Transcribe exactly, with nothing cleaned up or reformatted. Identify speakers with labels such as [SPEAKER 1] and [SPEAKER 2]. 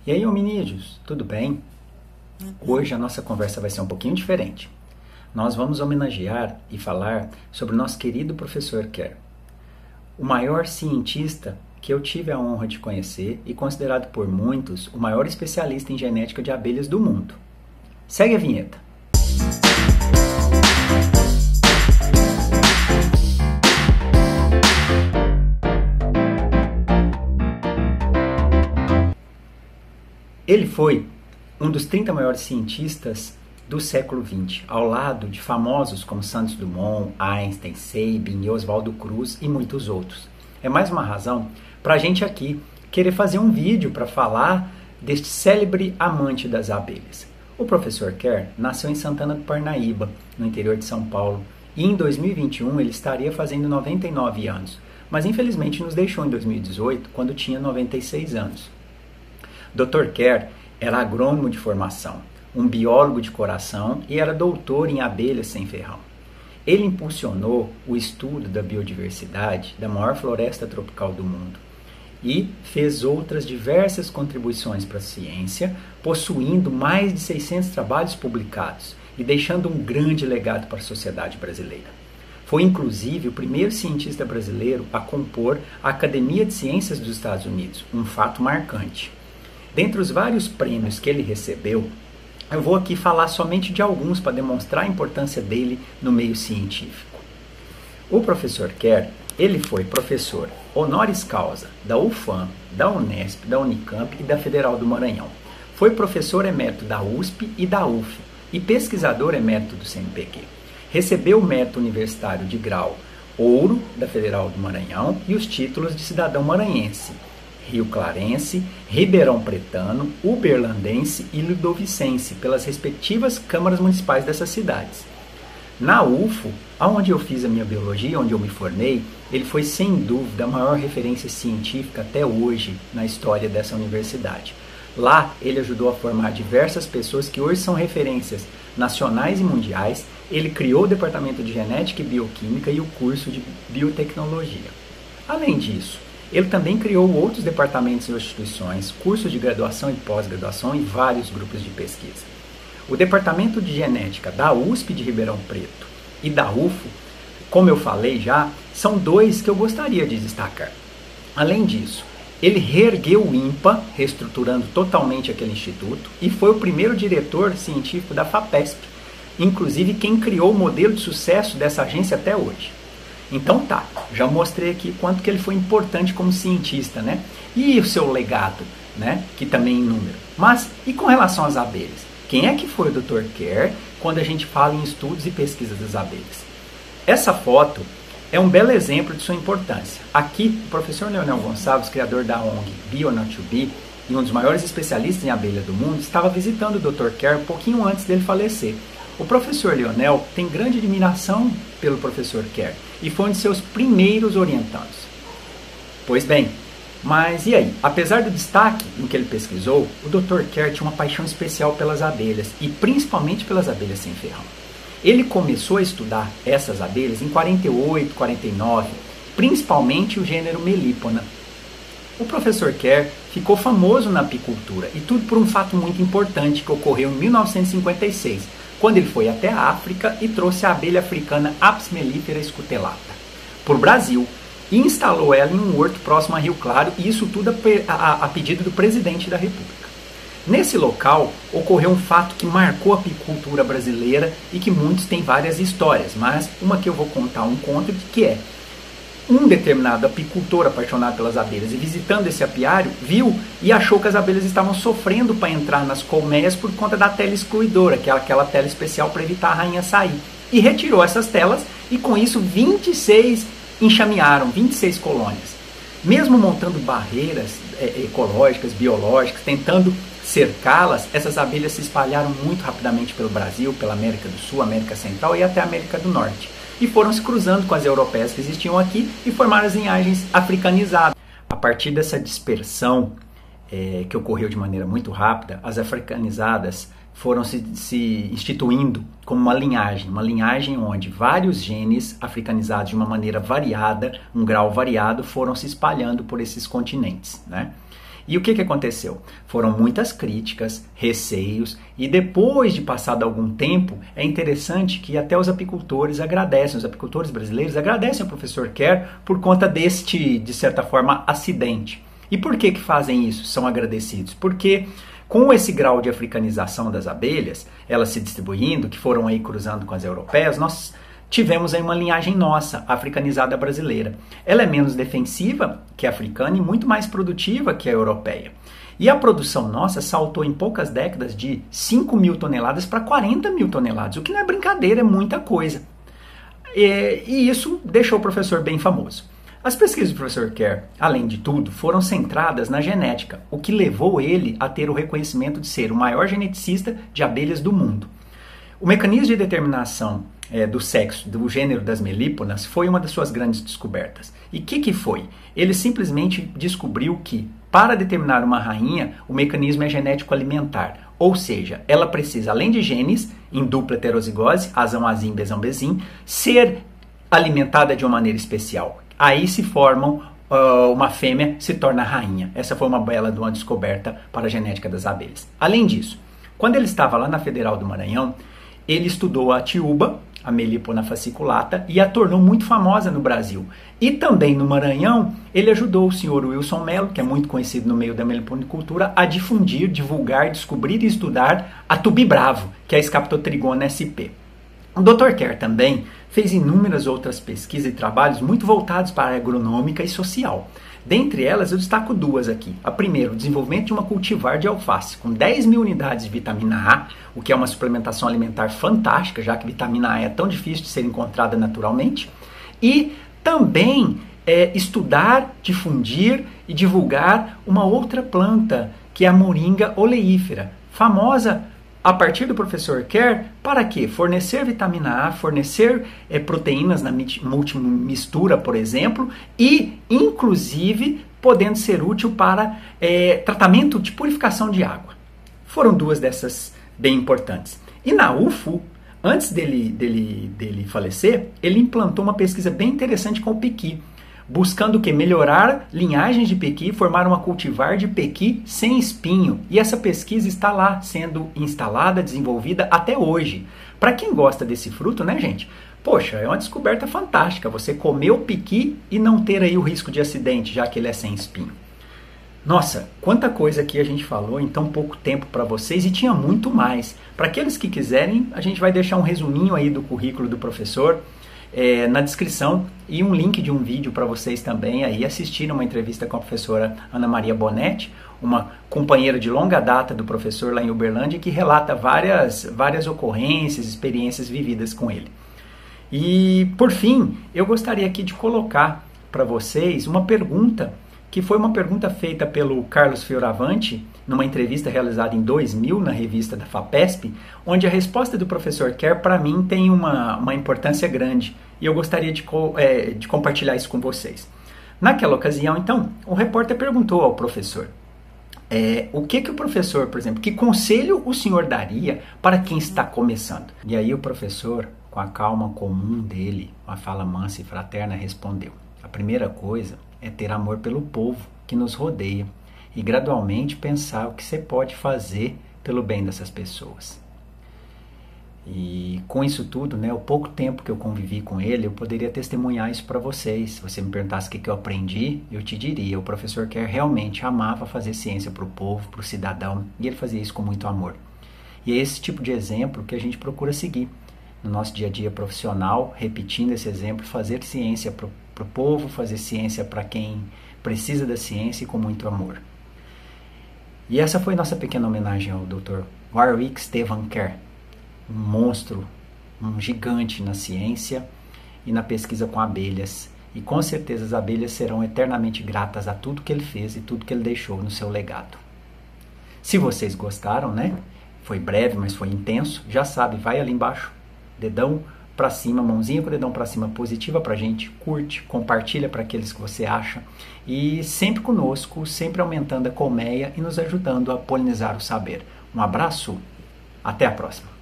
[SPEAKER 1] E aí, hominídeos, tudo bem? Hoje a nossa conversa vai ser um pouquinho diferente. Nós vamos homenagear e falar sobre o nosso querido professor Kerr, o maior cientista que eu tive a honra de conhecer e considerado por muitos o maior especialista em genética de abelhas do mundo. Segue a vinheta. Ele foi um dos trinta maiores cientistas do século vinte, ao lado de famosos como Santos Dumont, Einstein, Sabin e Oswaldo Cruz e muitos outros. É mais uma razão para a gente aqui querer fazer um vídeo para falar deste célebre amante das abelhas. O professor Kerr nasceu em Santana do Parnaíba, no interior de São Paulo, e em dois mil e vinte e um ele estaria fazendo noventa e nove anos, mas infelizmente nos deixou em dois mil e dezoito, quando tinha noventa e seis anos. doutor Kerr era agrônomo de formação, um biólogo de coração e era doutor em abelhas sem ferrão. Ele impulsionou o estudo da biodiversidade da maior floresta tropical do mundo e fez outras diversas contribuições para a ciência, possuindo mais de seiscentos trabalhos publicados e deixando um grande legado para a sociedade brasileira. Foi inclusive o primeiro cientista brasileiro a compor a Academia de Ciências dos Estados Unidos, um fato marcante. Dentre os vários prêmios que ele recebeu, eu vou aqui falar somente de alguns para demonstrar a importância dele no meio científico. O professor Kerr, ele foi professor honoris causa da U F A M, da Unesp, da Unicamp e da Federal do Maranhão. Foi professor emérito da U S P e da U F e pesquisador emérito do C N Pq. Recebeu o mérito universitário de grau Ouro da Federal do Maranhão e os títulos de cidadão maranhense, Rio Clarense, Ribeirão Pretano, Uberlandense e Ludovicense, pelas respectivas câmaras municipais dessas cidades. Na U F O, onde eu fiz a minha biologia, onde eu me formei, ele foi sem dúvida a maior referência científica até hoje na história dessa universidade. Lá, ele ajudou a formar diversas pessoas que hoje são referências nacionais e mundiais. Ele criou o departamento de genética e bioquímica e o curso de biotecnologia. Além disso, ele também criou outros departamentos e instituições, cursos de graduação e pós-graduação e vários grupos de pesquisa. O departamento de genética da U S P de Ribeirão Preto e da U F O, como eu falei já, são dois que eu gostaria de destacar. Além disso, ele reergueu o INPA, reestruturando totalmente aquele instituto, e foi o primeiro diretor científico da FAPESP, inclusive quem criou o modelo de sucesso dessa agência até hoje. Então tá, já mostrei aqui quanto que ele foi importante como cientista, né? E o seu legado, né? Que também em número. Mas, e com relação às abelhas? Quem é que foi o doutor Kerr quando a gente fala em estudos e pesquisas das abelhas? Essa foto é um belo exemplo de sua importância. Aqui, o professor Leonel Gonçalves, criador da O N G Bio Not To Be e um dos maiores especialistas em abelha do mundo, estava visitando o doutor Kerr um pouquinho antes dele falecer. O professor Leonel tem grande admiração pelo professor Kerr e foi um de seus primeiros orientandos. Pois bem, mas e aí? Apesar do destaque no que ele pesquisou, o doutor Kerr tinha uma paixão especial pelas abelhas e principalmente pelas abelhas sem ferrão. Ele começou a estudar essas abelhas em quarenta e oito, quarenta e nove, principalmente o gênero Melipona. O professor Kerr ficou famoso na apicultura e tudo por um fato muito importante que ocorreu em mil novecentos e cinquenta e seis, quando ele foi até a África e trouxe a abelha africana Apis mellifera scutelata para o Brasil e instalou ela em um horto próximo a Rio Claro, e isso tudo a, a, a pedido do presidente da República. Nesse local ocorreu um fato que marcou a apicultura brasileira e que muitos têm várias histórias, mas uma que eu vou contar um conto de que é um determinado apicultor apaixonado pelas abelhas e visitando esse apiário, viu e achou que as abelhas estavam sofrendo para entrar nas colmeias por conta da tela excluidora, que é aquela tela especial para evitar a rainha sair. E retirou essas telas e com isso vinte e seis enxamearam, vinte e seis colônias. Mesmo montando barreiras é, ecológicas, biológicas, tentando cercá-las, essas abelhas se espalharam muito rapidamente pelo Brasil, pela América do Sul, América Central e até a América do Norte. E foram se cruzando com as europeias que existiam aqui e formaram as linhagens africanizadas. A partir dessa dispersão é, que ocorreu de maneira muito rápida, as africanizadas foram se, se instituindo como uma linhagem, uma linhagem onde vários genes africanizados de uma maneira variada, um grau variado, foram se espalhando por esses continentes, né? E o que, que aconteceu? Foram muitas críticas, receios, e depois de passado algum tempo, é interessante que até os apicultores agradecem, os apicultores brasileiros agradecem ao professor Kerr por conta deste, de certa forma, acidente. E por que que fazem isso? São agradecidos? Porque com esse grau de africanização das abelhas, elas se distribuindo, que foram aí cruzando com as europeias, nós tivemos aí uma linhagem nossa, africanizada brasileira. Ela é menos defensiva que a africana e muito mais produtiva que a europeia. E a produção nossa saltou em poucas décadas de cinco mil toneladas para quarenta mil toneladas, o que não é brincadeira, é muita coisa. E, e isso deixou o professor bem famoso. As pesquisas do professor Kerr, além de tudo, foram centradas na genética, o que levou ele a ter o reconhecimento de ser o maior geneticista de abelhas do mundo. O mecanismo de determinação é, do sexo, do gênero das melíponas, foi uma das suas grandes descobertas. E o que, que foi? Ele simplesmente descobriu que, para determinar uma rainha, o mecanismo é genético alimentar. Ou seja, ela precisa, além de genes, em dupla heterozigose, azão, azim, bezão, bezim, ser alimentada de uma maneira especial. Aí se formam, uh, uma fêmea se torna rainha. Essa foi uma bela de uma descoberta para a genética das abelhas. Além disso, quando ele estava lá na Federal do Maranhão, ele estudou a tiúba, a Melipona fasciculata, e a tornou muito famosa no Brasil. E também no Maranhão, ele ajudou o senhor Wilson Mello, que é muito conhecido no meio da meliponicultura, a difundir, divulgar, descobrir e estudar a tubibravo, que é a Scaptotrigona sp. O doutor Kerr também fez inúmeras outras pesquisas e trabalhos muito voltados para a área agronômica e social. Dentre elas, eu destaco duas aqui. A primeira, o desenvolvimento de uma cultivar de alface com dez mil unidades de vitamina A, o que é uma suplementação alimentar fantástica, já que vitamina A é tão difícil de ser encontrada naturalmente. E também é, estudar, difundir e divulgar uma outra planta, que é a moringa oleífera, famosa a partir do professor Kerr, para quê? Fornecer vitamina A, fornecer é, proteínas na multimistura, por exemplo, e, inclusive, podendo ser útil para é, tratamento de purificação de água. Foram duas dessas bem importantes. E na U F U, antes dele, dele, dele falecer, ele implantou uma pesquisa bem interessante com o pequi, buscando o que? Melhorar linhagens de pequi, formar uma cultivar de pequi sem espinho. E essa pesquisa está lá sendo instalada, desenvolvida até hoje. Para quem gosta desse fruto, né, gente? Poxa, é uma descoberta fantástica. Você comer o pequi e não ter aí o risco de acidente, já que ele é sem espinho. Nossa, quanta coisa aqui a gente falou em tão pouco tempo para vocês, e tinha muito mais. Para aqueles que quiserem, a gente vai deixar um resuminho aí do currículo do professor É, na descrição, e um link de um vídeo para vocês também aí assistirem uma entrevista com a professora Ana Maria Bonetti, uma companheira de longa data do professor lá em Uberlândia, que relata várias, várias ocorrências, experiências vividas com ele. E, por fim, eu gostaria aqui de colocar para vocês uma pergunta, que foi uma pergunta feita pelo Carlos Fioravante, numa entrevista realizada em dois mil na revista da FAPESP, onde a resposta do professor Kerr, para mim, tem uma, uma importância grande, e eu gostaria de, é, de compartilhar isso com vocês. Naquela ocasião, então, o repórter perguntou ao professor, é, o que que o professor, por exemplo, que conselho o senhor daria para quem está começando? E aí o professor, com a calma comum dele, uma fala mansa e fraterna, respondeu, a primeira coisa é ter amor pelo povo que nos rodeia, e gradualmente pensar o que você pode fazer pelo bem dessas pessoas. E com isso tudo, né, o pouco tempo que eu convivi com ele, eu poderia testemunhar isso para vocês. Se você me perguntasse o que, que eu aprendi, eu te diria, o professor Kerr realmente amava fazer ciência para o povo, para o cidadão, e ele fazia isso com muito amor. E é esse tipo de exemplo que a gente procura seguir no nosso dia a dia profissional, repetindo esse exemplo, fazer ciência para o povo, fazer ciência para quem precisa da ciência e com muito amor. E essa foi nossa pequena homenagem ao doutor Warwick Stephen Kerr, um monstro, um gigante na ciência e na pesquisa com abelhas. E com certeza as abelhas serão eternamente gratas a tudo que ele fez e tudo que ele deixou no seu legado. Se vocês gostaram, né? Foi breve, mas foi intenso. Já sabe, vai ali embaixo, dedão para cima, mãozinha com o dedão para cima positiva pra gente, curte, compartilha para aqueles que você acha, e sempre conosco, sempre aumentando a colmeia e nos ajudando a polinizar o saber. Um abraço, até a próxima.